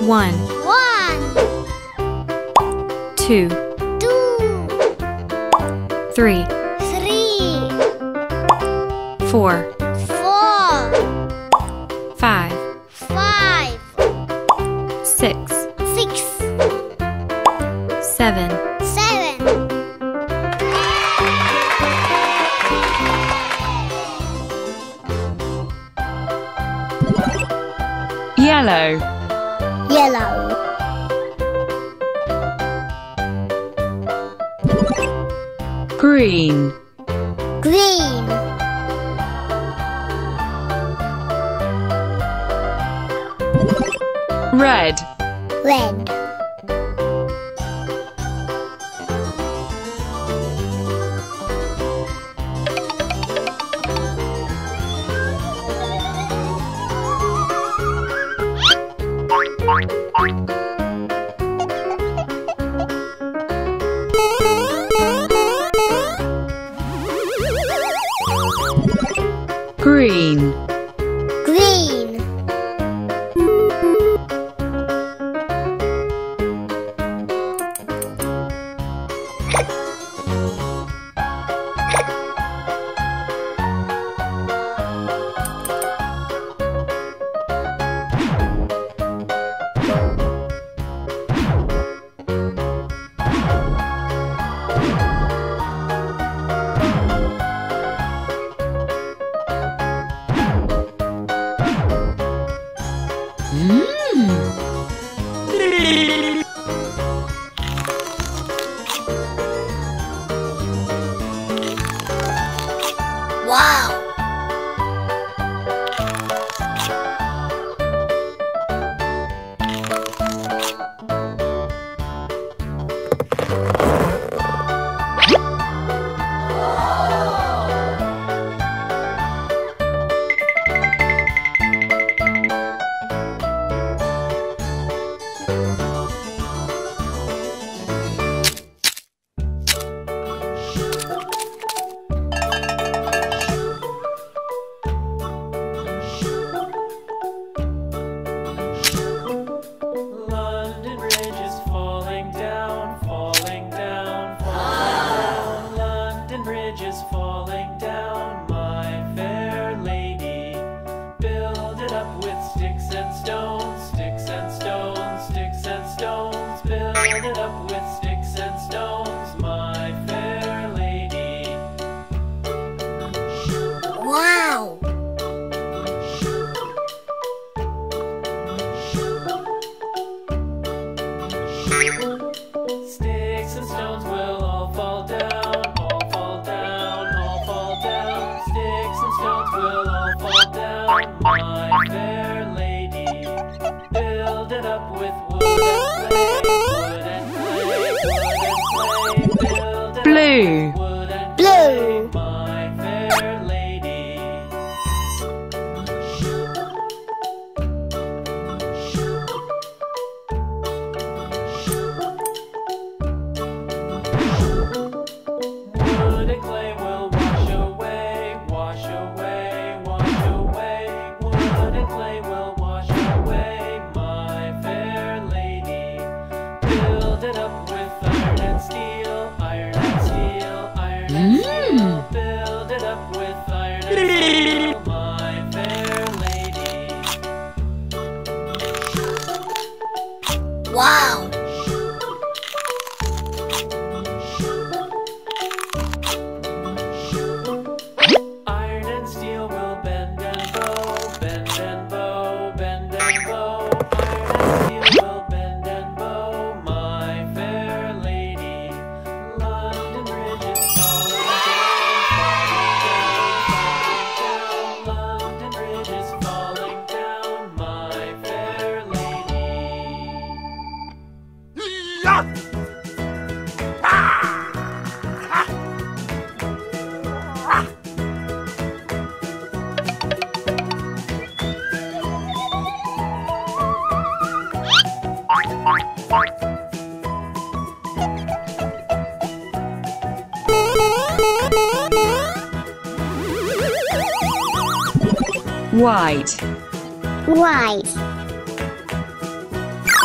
1, 2, 3, 4, 5, 6, 7, Yellow. Green. Red. Green. Blue. White.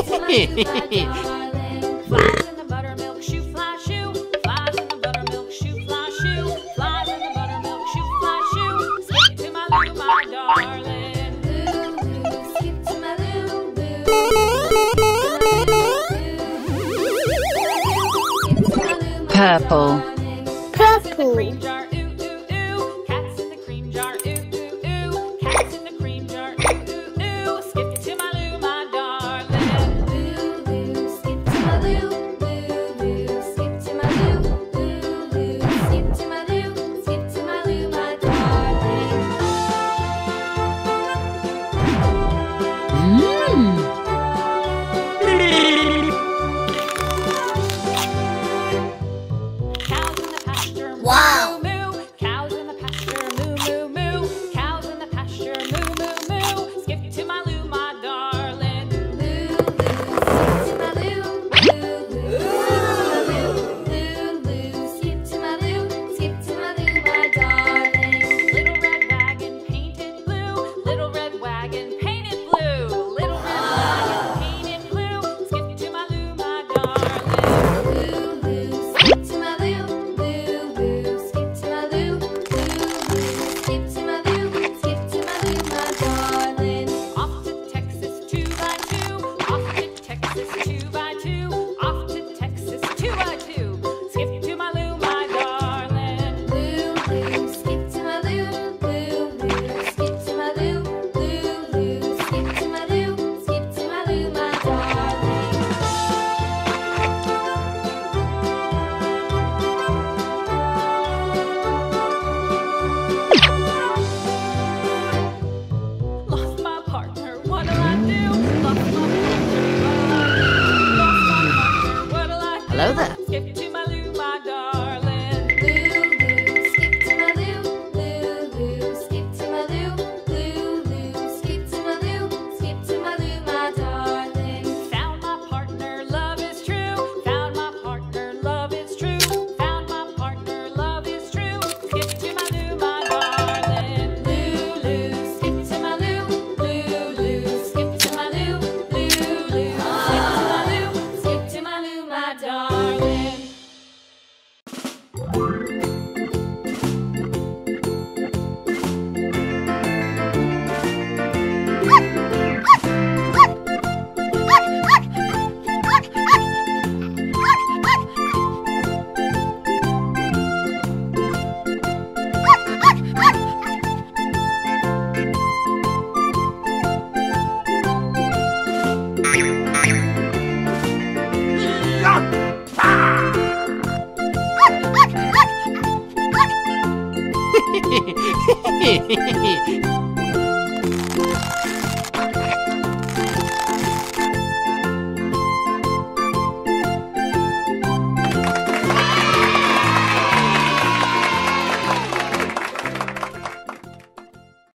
Flies in the buttermilk shoe, fly shoe. Flies in the buttermilk shoe, fly shoe. Flies in the buttermilk shoe, fly shoe. Skip to my Lou, my darling. Lou, skip to my Lou, Lou. Purple. Purple. Cream jar, ooh, ooh, ooh. Cats in the cream jar, ooh, ooh, ooh. Cats in the cream jar, ooh, ooh, ooh. Skip to my Lou, my darling. Lou, Lou, skip to my Lou, Lou, Lou. Skip to my Lou, Lou, Lou. Skip to my Lou, skip to my Lou, my darling. Cows in the pasture, moo, Wow. moo, moo. Cows in the pasture, moo, moo, moo. Cows in the pasture, moo, moo, moo. Skip to my Lou, my darling. Lou, Lou, skip to my Lou, Lou, Lou. Skip to my Lou, skip to my Lou, my darling. Little red wagon painted blue. Little red wagon painted blue. Little red wagon painted blue. Skip to my Lou, my darling. Lou, Lou, skip to my Lou, Lou, Lou. Skip to my Lou, Lou, Lou. Skip to my Lou, skip to my Lou, my darling. Off to Texas 2x2. Off to Texas 2x2. Off to Texas 2x2. Skip to my Lou, my darling. Lou, Lou, skip to my Lou, Lou, Lou. Skip to my Lou, Lou, Lou. Skip to my Lou, skip to my Lou, my darling. Lost my partner, what'll I do? Lost my partner, what'll I do? Lost my partner, what'll I do? Hello there. Skip to my Lou, my darling. Lou, Lou, skip to my Lou, Lou, Lou. Skip to my Lou, Lou, Lou. Skip to my Lou, skip to my Lou, my darling. Found my partner, love is true. Found my partner, love is true. Found my partner, love is true. Skip to my Lou, my darling. Lou, Lou, skip to my Lou, Lou, Lou. Skip to my Lou, Lou, Lou. Skip to my Lou, my darling.